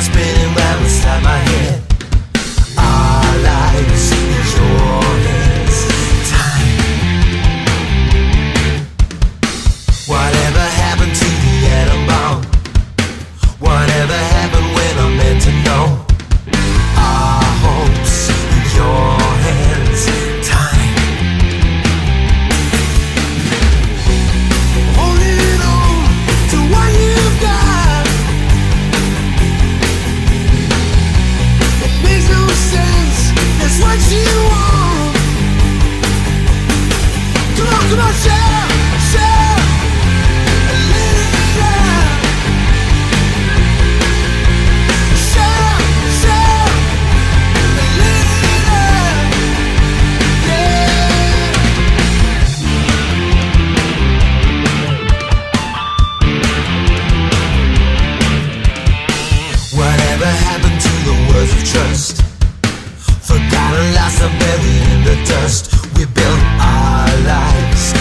thoughts spinning round inside my head. Our lives in your hands. Time. Whatever happened to the atom bomb? Whatever happened when I'm meant to know? Our hopes in your hands. Time. Holding on to what you've got. It makes no sense. That's what you want. Come on, share, share. Let it out. Share, share. Let it out. Yeah. Whatever happened to the words of trust? Forgotten, lost, and buried in the dust. We built our lives